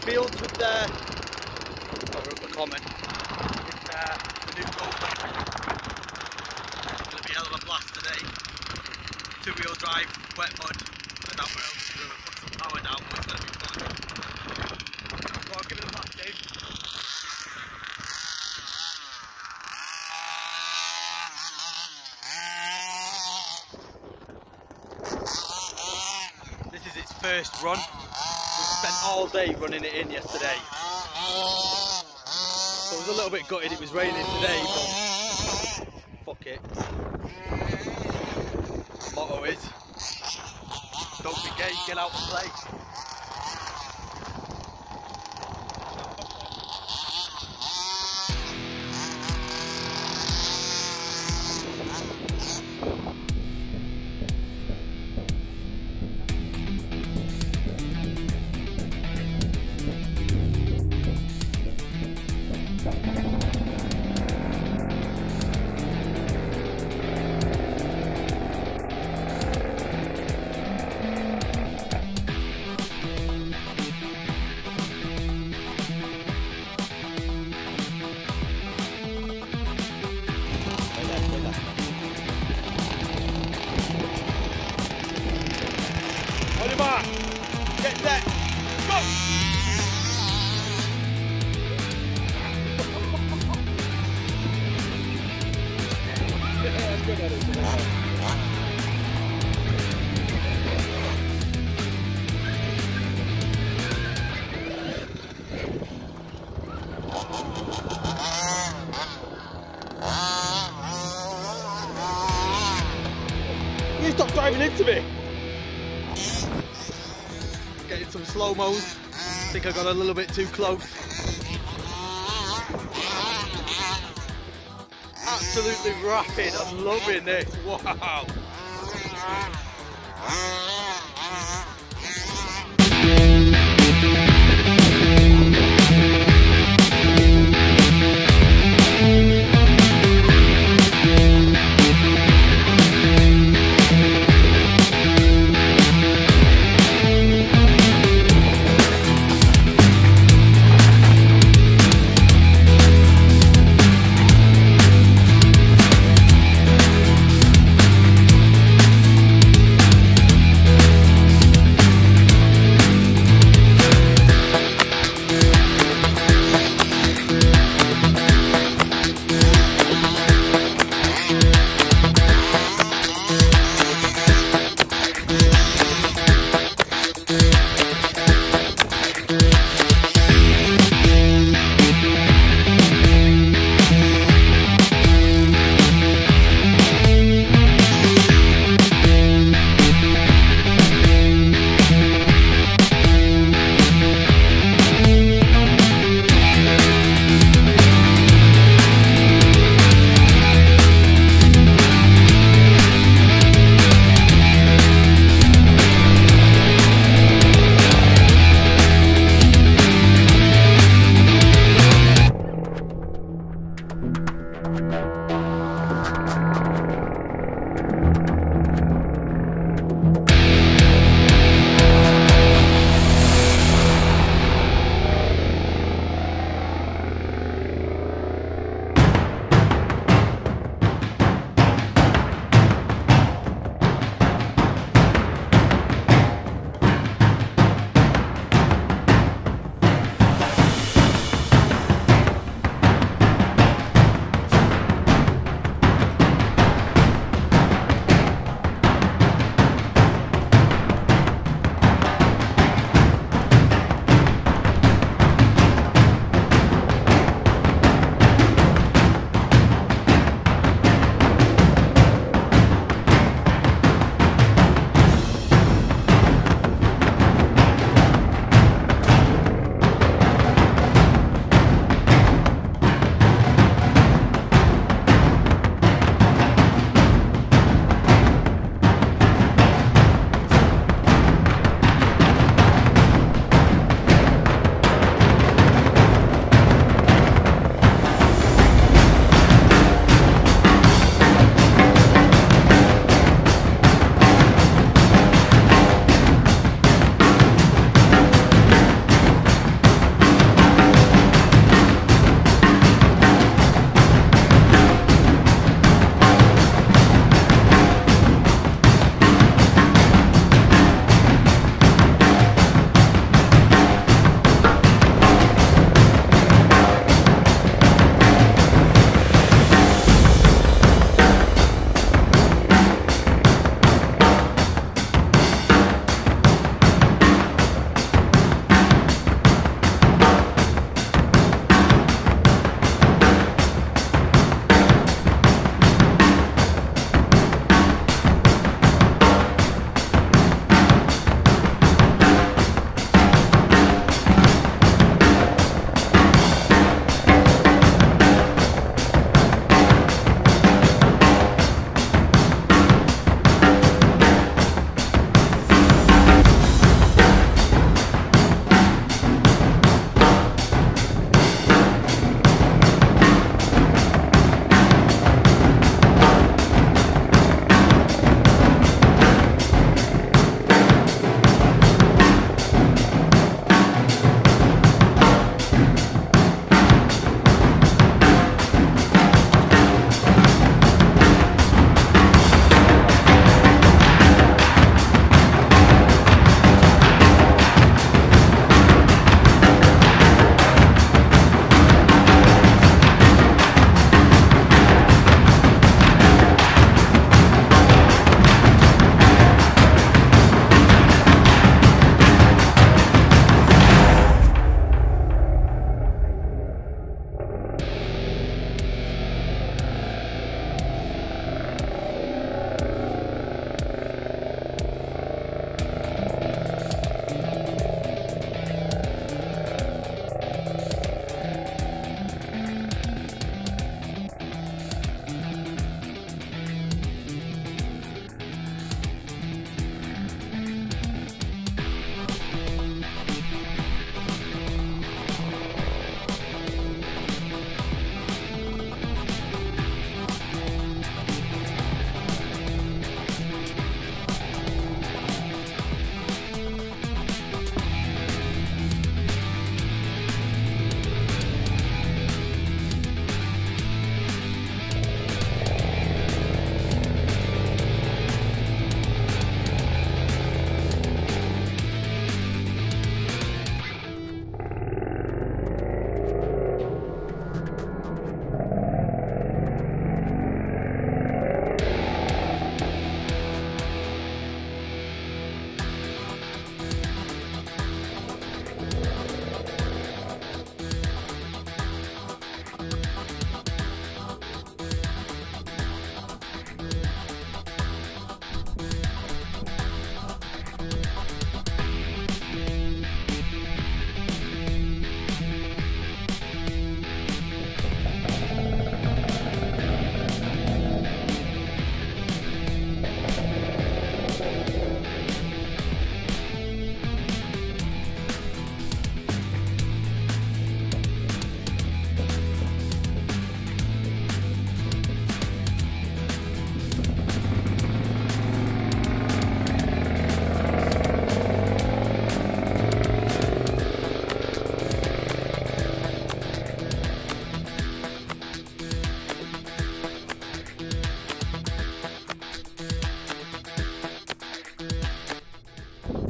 fields with the common with the new Rovan. It's going to be a hell of a blast today. 2-wheel drive, wet mud. I doubt we're able to put some power down, but it's going to be fun. Go on, give it a blast, Dave. This is its first run. We spent all day running it in yesterday. So I was a little bit gutted it was raining today, but fuck it. Motto is, don't be gay, get out and play. Get set, go! You stop driving into me! Getting some slow-mos. I think I got a little bit too close. Absolutely rapid. I'm loving this. Wow.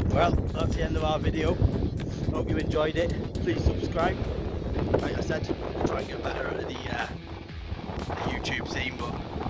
Well, that's the end of our video. Hope you enjoyed it. Please subscribe. Like I said, try and get better at the YouTube scene, but